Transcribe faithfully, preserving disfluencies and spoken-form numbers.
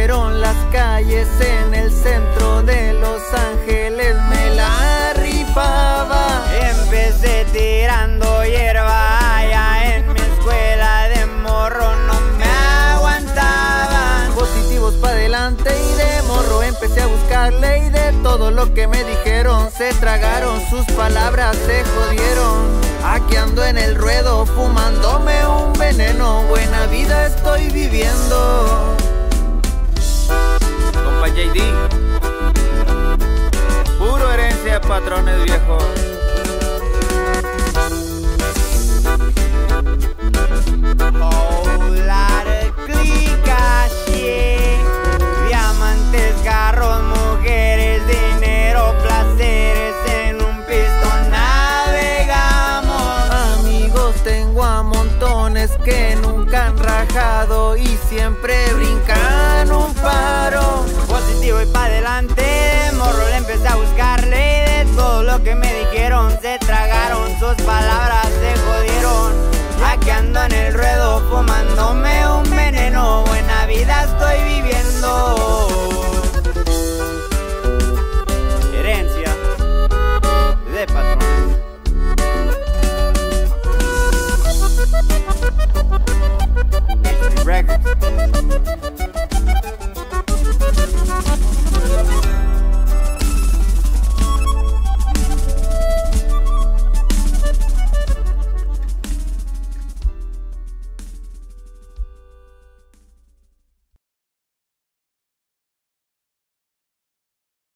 fueron las calles en el centro de Los Ángeles, me la rifaba. Empecé tirando hierba allá en mi escuela, de morro no me aguantaban. Positivos pa' adelante y de morro empecé a buscarle, y de todo lo que me dijeron se tragaron sus palabras, se jodieron. Aquí ando en el ruedo fumándome un veneno, buena vida estoy viviendo. Compa J D, puro herencia de patrones viejos. Carros, mujeres, dinero, placeres, en un pistón navegamos. Amigos tengo a montones que nunca han rajado y siempre brincan un paro. Positivo y pa' adelante, morro le empecé a buscarle, de todo lo que me dijeron se tragaron sus palabras, se jodieron. Aquí ando en el ruedo fumándome un veneno, buena vida estoy viviendo. Herencia de patrones. Records.